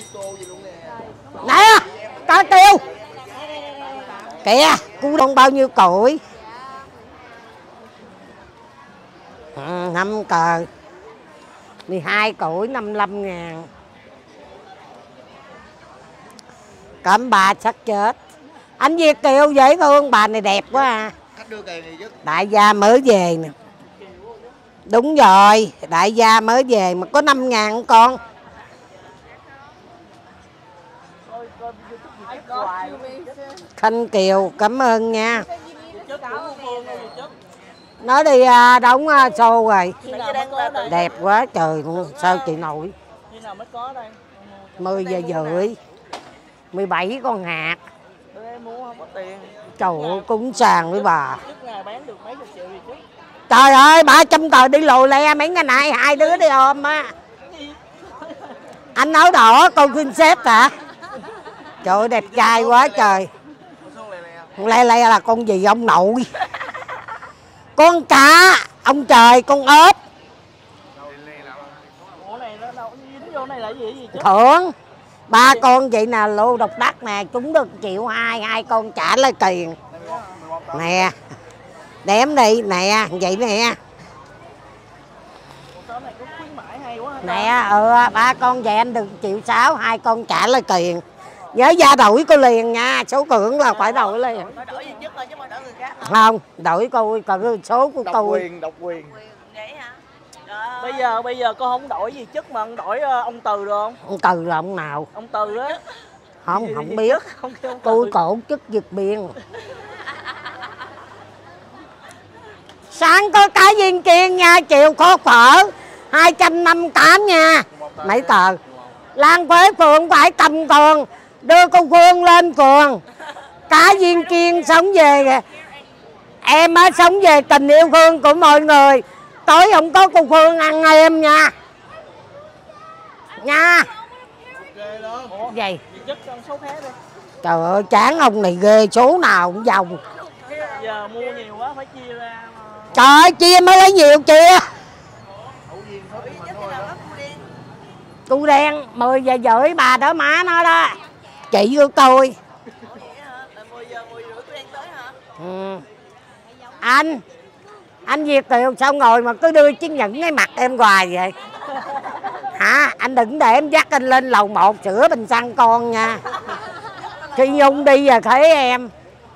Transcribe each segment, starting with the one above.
Nè, có tiêu. Kìa, cú đông bao nhiêu củi. 5 cờ. 12 củi 55.000. Cẩm bà chắc chết. Anh Việt Kiều dễ thương, bà này đẹp quá à. Đại gia mới về nè. Đúng rồi, đại gia mới về mà có 5.000 con. Khanh Kiều, cảm ơn nha. Nó đi đóng show rồi. Đẹp quá trời luôn, sao chị nổi. 10 giờ rưỡi. 17 con hạt. Trời ơi, cúng sàn với bà. Trời ơi, 300 tờ đi lùi le mấy ngày nay, 2 đứa đi ôm á. Anh áo đỏ con princess hả? Trời ơi, đẹp trai quá trời. Le le là con gì ông nội? Con cá, ông trời, con ốp. Thưởng. 3 con vậy nè, lô độc đắc nè, chúng được 1,2 triệu, 2 con trả lại tiền. Nè. Đếm đi, nè, vậy nè. Nè, 3 con vậy anh được 1,6 triệu, 2 con trả lại tiền. Nhớ ra đổi cô liền nha, số hưởng là phải đổi liền. Đổi duy nhất thôi chứ không đổi người khác. Không, đổi cô, còn số của cô. Độc quyền. Vậy hả? Bây giờ con không đổi gì chức mà con đổi ông Từ được không? Ông Từ là ông nào? Ông Từ đó. Không biết. Tôi cổ chức Việt Biên. Sáng có cái viên kiên nha, chiều có phở 258 nha. Mấy tờ. Lan Quế Phượng phải cầm còn, đưa con Phương lên phường. Cá viên kiên sống về, em á sống về tình yêu thương của mọi người. Tối không có con Phương ăn em nha. Nha. Vậy. Trời ơi, chán ông này ghê, số nào cũng vòng. Giờ mua nhiều quá phải chia ra. Trời ơi, chia mới lấy nhiều chia. Cu đen 10 giờ rưỡi bà đó má nó đó. Chị của tôi. Anh Việt Kiều sao ngồi mà cứ đưa chiếc nhẫn cái mặt em hoài vậy? Hả? Anh đừng để em dắt anh lên lầu 1 sửa bình xăng con nha. Khi Nhung đi rồi thấy em.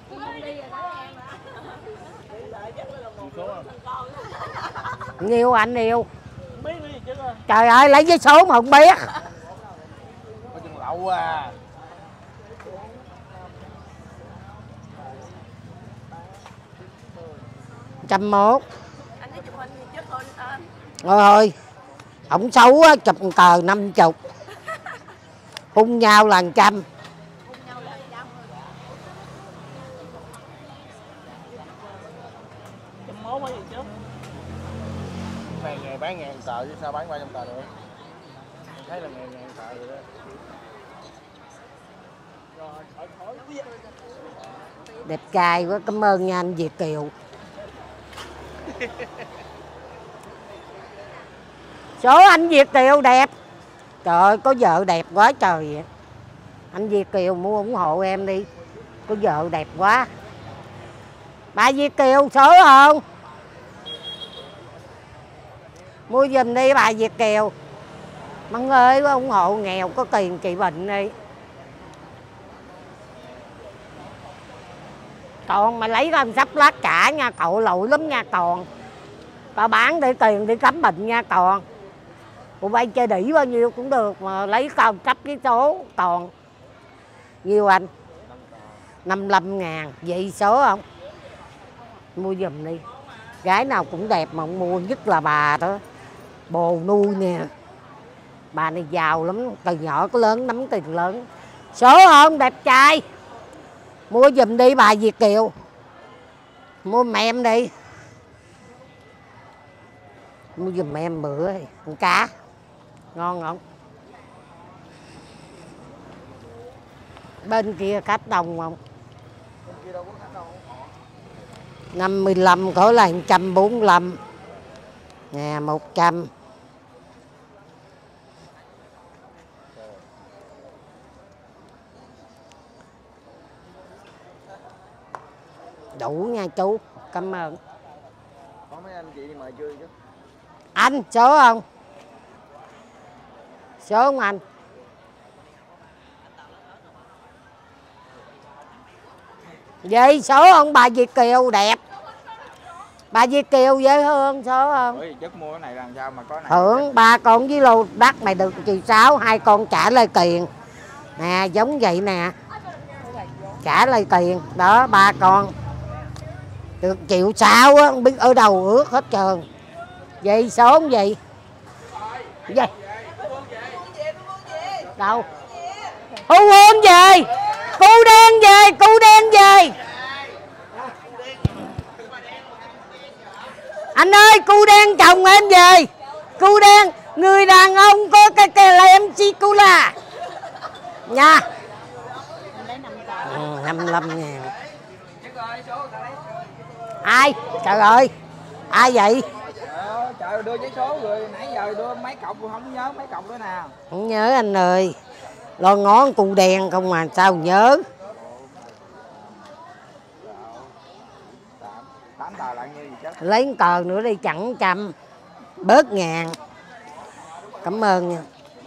Nhiêu anh yêu? Trời ơi, lấy cái số mà không biết. Có chừng lậu à. Trăm mốt. Anh thấy chụp hình gì chứ thôi anh. Ôi, ổng xấu á, chụp tờ 50. Hung nhau là 100. Này ngày bán 1.000 tờ chứ sao bán 300 tờ được? Em thấy là 1.000 tờ rồi đó. Đẹp trai quá, cảm ơn nha anh Việt Kiều. Số anh Việt Kiều đẹp. Trời ơi, có vợ đẹp quá trời vậy. Anh Việt Kiều mua ủng hộ em đi. Có vợ đẹp quá. Bà Việt Kiều số không? Mua giùm đi bà Việt Kiều. Măng ơi, ủng hộ nghèo có tiền trị bệnh đi. Còn mày lấy ra sắp lát trả nha, cậu lụi lắm nha còn. Tao bán để tiền đi khám bệnh nha còn. Tụi bay chơi đỉ bao nhiêu cũng được mà lấy cao cấp cái số còn. Nhiêu anh? 55.000. Vậy số không? Mua giùm đi. Gái nào cũng đẹp mà không mua, nhất là bà đó. Bồ nuôi nè. Bà này giàu lắm, từ nhỏ có lớn nắm tiền lớn. Số không đẹp trai. Mua giùm đi bà Việt Kiều. Mua mẹ em đi. Mua giùm em bữa con cá. Ngon không? Bên kia khách đông không? 55 có là 145. Nè 100. Đủ nha chú, cảm ơn. Có mấy anh chị đi mời chưa chứ? Anh số không? Số không anh? Vậy số không bà Việt Kiều đẹp. Bà Việt Kiều dễ thương số không? Ủa chất mua cái này làm sao mà có này? Hưởng 3 con với lô đất mày được 1.600.000, 2 con trả lại tiền. Nè giống vậy nè. Trả lại tiền, đó 3 con. Được 1.600.000 á, không biết ở đâu ướt hết trơn. Vậy số không vậy? Vậy. Đâu? Thu Hương về. Cu đen về, cu đen về. Anh ơi, cu đen chồng em về. Cu đen, người đàn ông có cái là MC Cula. Nha. 55.000. Ai? Trời ơi. Ai vậy? Trời đưa giấy số rồi, nãy giờ đưa mấy cọc rồi không nhớ mấy cọc nữa nào. Không nhớ anh ơi. Lo ngón cu đen không mà sao nhớ. 8 tờ lại như gì chứ. Lấy tờ nữa đi chẳng trăm. Bớt ngàn. Cảm ơn nha.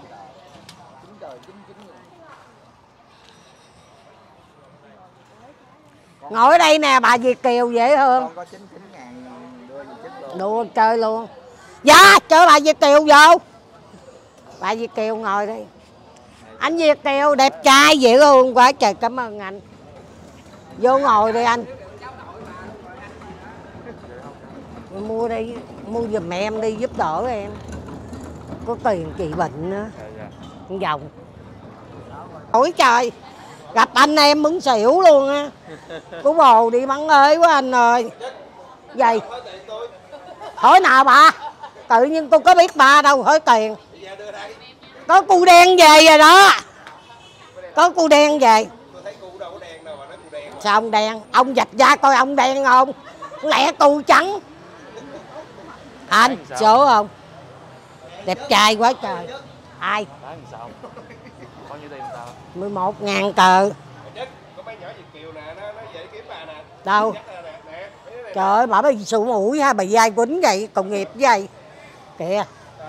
Ngồi đây nè bà Việt Kiều dễ thương. Con có 99.000 đưa gì chết luôn. Đùa chơi luôn. Dạ chơi bà Việt Kiều vô. Bà Việt Kiều ngồi đi. Anh Việt Kiều đẹp trai dễ thương quá trời, cảm ơn anh. Vô ngồi đi anh. Mua đi, mua giùm em đi, giúp đỡ em. Có tiền trị bệnh nữa. Con vòng. Ôi trời, gặp anh em muốn xỉu luôn á. Cú bồ đi bắn ơi quá anh ơi. Gì? Hỏi nào bà? Tự nhiên tôi có biết bà đâu hỏi tiền. Có cu đen về rồi đó. Có cu đen về. Sao ông đen? Ông vạch ra coi ông đen không? Lẹ cu trắng. Anh, số không? Đẹp trai quá trời. Ai? 11.000 tờ. Đâu? Trời ơi, bà bị sụ mũi ha, bị dai quýnh vậy, cộng nghiệp vậy. Kìa.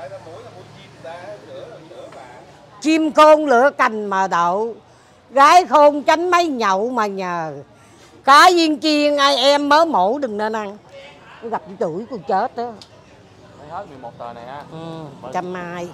Chim khôn lửa cành mà đậu, gái khôn tránh mấy nhậu mà nhờ. Cá viên chiên ai em mớ mổ đừng nên ăn. Nó gặp chửi con chết đó. Hết 11 tờ này ha. 120.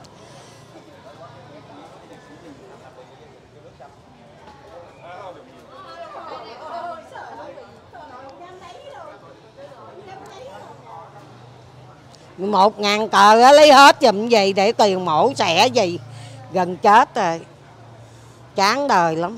Một ngàn tờ á, lấy hết giùm gì để tiền mổ xẻ gì. Gần chết rồi. Chán đời lắm.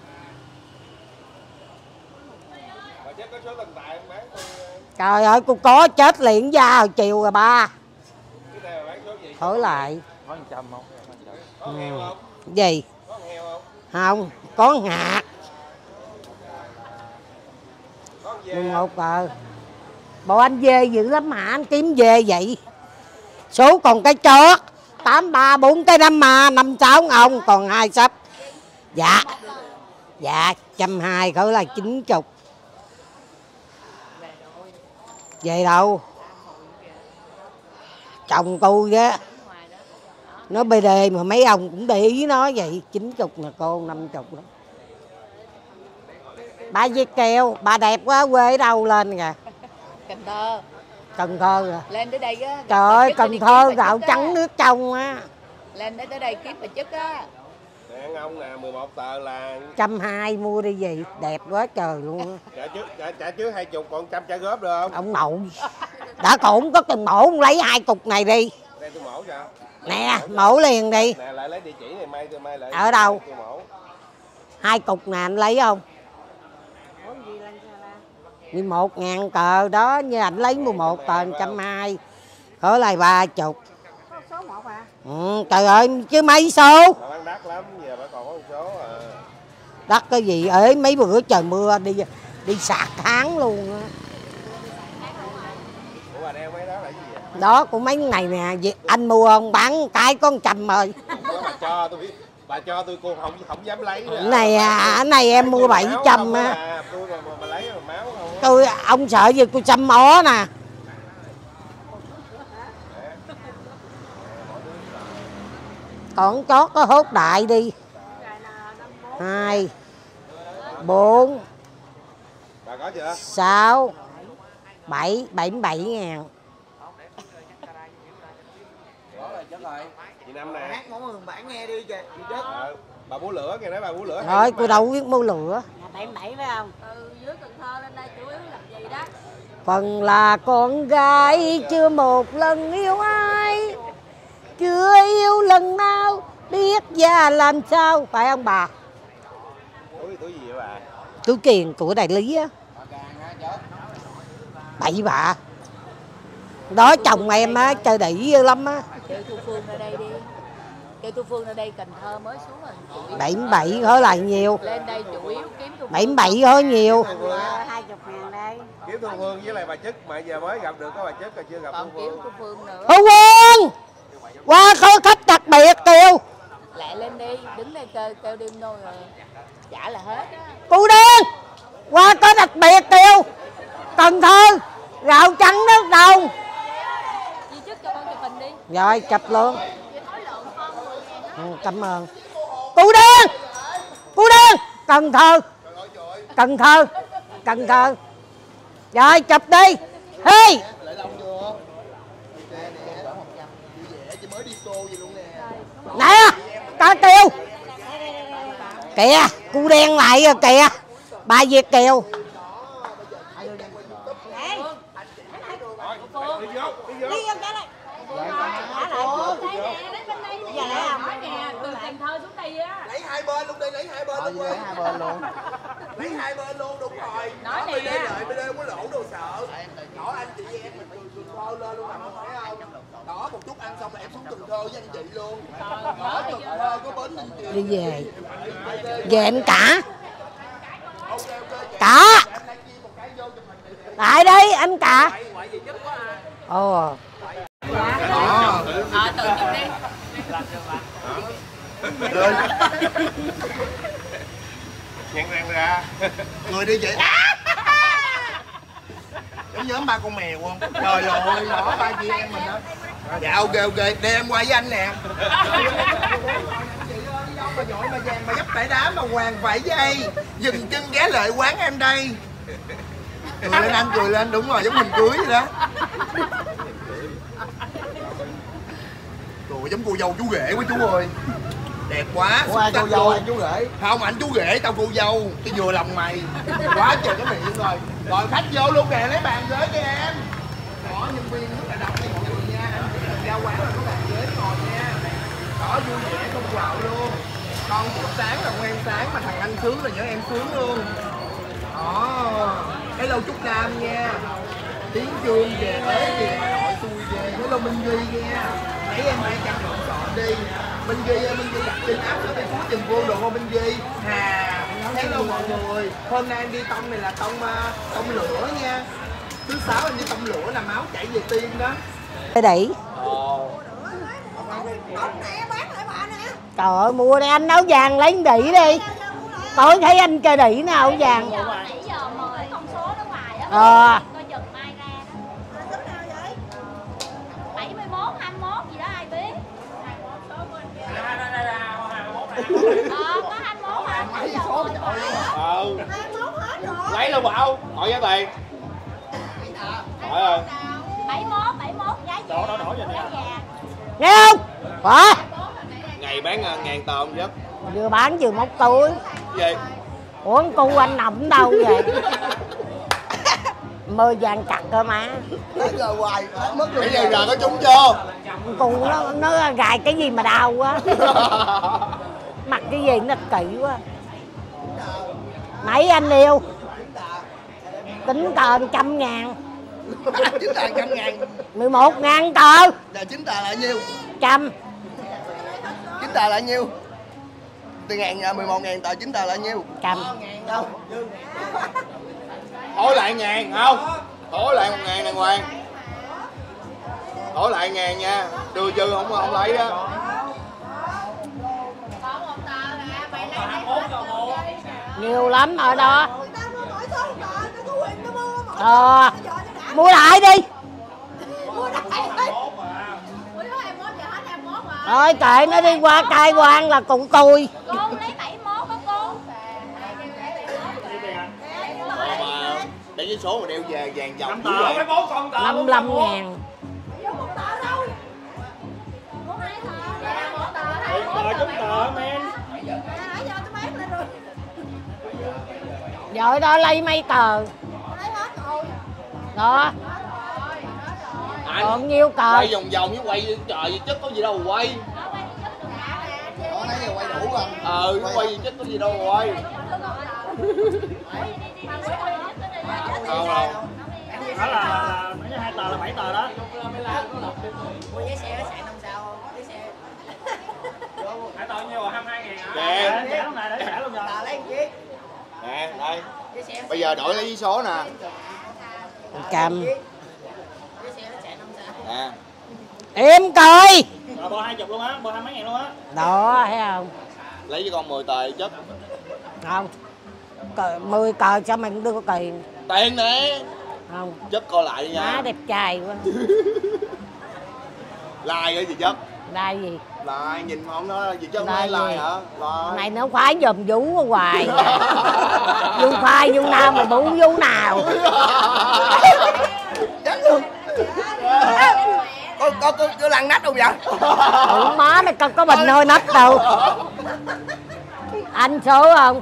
Trời ơi, cô có chết liền ra hồi chiều rồi ba. Thổi lại. Có 100 không? Có heo không? Gì? Có heo không? Không, có hạt. 11 tờ. Bộ anh dê dữ lắm hả? Anh kiếm dê vậy. Số còn cái chót 83 4 cái 5 mà 56 ông còn 2 sắp. Dạ. Dạ 120 cỡ là 90. Về đâu? Chồng tôi á. Nó BD mà mấy ông cũng để ý nó vậy. 90 nè cô, 50 đó. Bà Việt Kiều, bà đẹp quá, quê ở đâu lên kìa? Cần Thơ. Cần Thơ à? Lên tới đây á. Trời ơi, Cần Thơ gạo trắng nước trong á. Lên tới đây kiếm bà chức á. Nè ông nè, 11 tờ là 120 mua đi gì, đẹp quá trời luôn á. trả trước 20 còn 100 trả góp được không? Ông nội. Đã cũng có cần mổ, ông lấy 2 cục này đi. Đây tôi mổ cho. Nè, mổ liền đi. Nè lại lấy địa chỉ này mai lại. Ở đâu? Tôi mổ. 2 cục nè anh lấy không? 11.000 tờ đó, như anh lấy 11 tờ 120. Cỡ lại 30. Số 1 à? Trời ơi, chứ mấy số. Bà bán đắt lắm, giờ bà còn có một số à. Đắt cái gì, ế mấy bữa trời mưa đi sạc tháng luôn á. Ủa bà đeo mấy đó là gì vậy? Đó, của mấy này nè, anh mua không? Bán cái có 100 rồi. Bà cho tôi cô không dám lấy nữa. Này em mua 700 á. Tôi mà lấy máu không. ông sợ gì tôi xăm mó nè. Còn chót có hốt đại đi. 2 4 6 7 77 ngàn. Chị Năm nè. Hát món mừng bản nghe đi kìa. Bà búa lửa kìa, nói bà búa lửa. Rồi cô đâu biết mua lửa. 77 phải không? Từ dưới Cần Thơ lên đây chủ yếu làm gì đó? Phần là con gái chưa một lần yêu ai, chưa yêu lần nào biết già làm sao, phải không bà? Tuổi gì vậy bà? Tuổi Kiền, tuổi đại lý á. Bậy bạ. Đó chồng em á, chơi đỉ dữ lắm á. Kêu Thu Phương ra đây đi. Kêu Thu Phương ra đây, Cần Thơ mới xuống rồi. 77 hỏi lại nhiều. Lên đây chủ yếu kiếm Thu Phương. 77 hỏi nhiều. 20 ngàn đây. Kiếm Thu Phương với lại bà Chức, mà giờ mới gặp được có bà Chức rồi chưa gặp Còn Thu kiếm Phương. Thu Phương nữa. Thu Phương! Qua có khách đặc biệt kêu. Lại lên đi, đứng đây kêu đêm thôi rồi. Trả là hết á. Cô đen! Qua có đặc biệt kêu. Cần Thơ, gạo trắng nước đồng. Di chức cho con chụp hình đi. Rồi, chụp luôn. Cảm ơn. Cô đen! Cô đen! Cần Thơ. Cần Thơ. Cần Thơ. Rồi, chụp đi. Hey! Nè, có kêu. Kìa, cô đen lại rồi kìa. Bà Việt kiều. Lấy hai bên luôn đi, lấy hai bên luôn. Lấy hai bên luôn. Lấy hai bên luôn, đúng rồi. Nói đó, này bên đây nha. lợi, bên đây không có lỗ đâu sợ. Đó anh chị em mình cười phơ lên luôn, thấy không? Đó, một chút ăn xong là em xuống Cần Thơ với anh chị luôn. Đó, Cần Thơ có bến Ninh Kiều. Đi về. Về em cả. Cả. Lại đây anh cả. Ồ. Tự chụp đi. Nhăn răng ra. Cười đi chị. Giống nhóm ba con mèo không? Trời ơi, đó ba chị em mình đó. Dạ ok ok, để em qua với anh nè. Mà giỏi mà vàng mà gấp bể đá mà hoàng phải dây. Dừng chân ghé lại quán em đây. Cười lên anh, cười lên, đúng rồi, giống mình cưới vậy đó. Trời giống cô dâu chú rể quá chú ơi. Đẹp quá. Ủa ai cô dâu anh chú rể? Không, anh chú rể, tao cô dâu. Cái vừa lòng mày. Quá trời cái miệng rồi. Rồi khách vô luôn kìa, lấy bàn ghế cho em. Đó, nhân viên rất là đông đây mọi người nha. Anh chị mình ra quán là có bàn ghế ngồi nha. Đó, vui vẻ không quạo luôn. Con bữa sáng là ngoan sáng, mà thằng anh sướng là nhớ em sướng luôn. Đó, hello Trúc Nam nha. Tiếng Trương về tới kìa, Hà Nội xui về. Hello Minh Duy nha. Thấy em hai căn lộn xộn đi. Minh Duy đặt trên áp ở bên Phú Trường Vương được không Minh Duy? Hà, hello mọi người. Hôm nay em đi tông này là tông lửa nha. Thứ sáu em đi tông lửa là máu chảy về tim đó. Cái đỉ. Trời ơi, mua đây anh áo vàng lấy đỉ đi. Tối thấy anh chơi đỉ nè, áo vàng. Nãy giờ mời con số nó ngoài á. Coi chừng mai ra đó. 71, 21 gì đó ai biết. Có 21 hả? Mấy số trời ơi. Lấy luôn bảo, hỏi giá tiền. Hỏi ơi. 71 giá vàng. Đổ vậy nè. Nghe không? Hả? Ngày bán ngàn tờ không Vừa bán vừa móc túi. Gì? Ủa cu anh nằm đâu vậy? Mơ vàng chặt cơ mà. Tới giờ hoài, mất Bây giờ có trúng chưa? Cu nó gài cái gì mà đau quá. Mặc cái gì nó kỹ quá. Mấy anh yêu? Tính tờ 100.000. Chính tờ 100.000. 11.000 tờ. Là chính tờ là nhiêu? 100. Chính tờ là nhiêu? Từ 11.000 tờ chính tờ là nhiêu? 100. Hỏi lại ngàn không? Hỏi lại 1.000 đàng hoàng. Hỏi lại ngàn nha. Đưa dư không lấy đó. Nhiều lắm ở đó. Mua lại đi. Thôi kệ nó đi qua cai quan là cụ tôi. Cô lấy 7 mốt đó cô. Mà để cái số mà đeo về vàng dòng 55.000. Rồi đó lấy mấy tờ. Đó. Còn nhiêu cờ. Quay vòng vòng với quay trời chất có gì đâu mà quay. Đó nãy giờ quay đủ rồi. Quay chất có gì đâu mà quay. Không đâu. Đó là mấy 2 tờ là 7 tờ đó. Mua vé xe nó chạy 5 sao không? Vé xe. 2 tờ nhiêu rồi? 22.000 hả? Kìa. Trả lúc này để trả luôn rồi. Tờ lấy chiếc. Nè, đây. Bây giờ đổi lấy số nè. Cầm. Vé xe nó chạy 5 sao. Nè. Em coi. Rồi bo 20 luôn á, bo 20 mấy ngàn luôn á. Đó thấy không? Lấy cho con 10 tờ chất. Không. 10 cờ cho mình đưa tiền. Tiền nè. Không. Chất coi lại đi nha. Má đẹp trai quá. Like cái gì chất? Đây gì? Like nhìn không đó gì chất Like nói like gì? hả? Like. Này nó khoái dòm vú hoài. Vú khoai vú nào mà bú vú nào. Chết luôn. Có lăn nách không vậy? Ủa má mày có bình hơi nách đâu. Anh số không?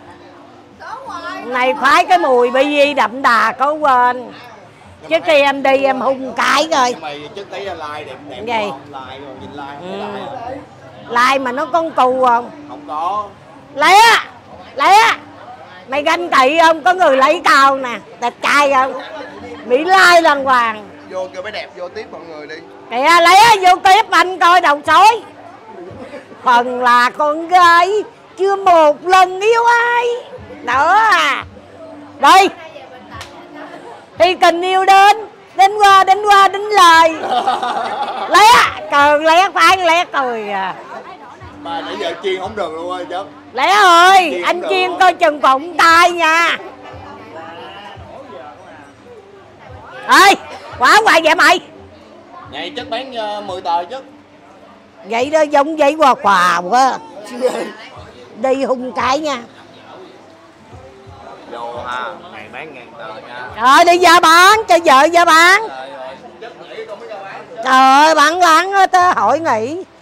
Này khoái cái mùi bi đậm đà có quên. Trước khi em đi em hung cái rồi. Mày chất thấy like đẹp đẹp Gì? không? Like rồi nhìn like. Like mà nó con cù không? Không có. Lé mày ganh tị không? Có người lấy tao nè, đẹp trai không? Mỹ like đàng hoàng. Vô kêu bé đẹp vô tiếp mọi người đi. Kìa lé vô tiếp anh coi đầu sói. Phần là con gái chưa một lần yêu ai. Đó à. Đây. Thì tình yêu đến qua đến lời. Lé cờ lé phải lé cười à. Mà nãy giờ chiên không được luôn ơi chứ. Lẽ ơi, anh chiên coi chừng phụng tay nha. Ê, quả hoài vậy mày. Này chất bán 10 tờ chứ. Vậy đó giống vậy quà quà quá. Đi hung cái nha. Vô ha, này bán 1000 tờ nha. Rồi đi ra bán, cho vợ ra bán. Chất nghỉ con mới ra bán. Trời ơi, bạn lắng tới hỏi nghỉ.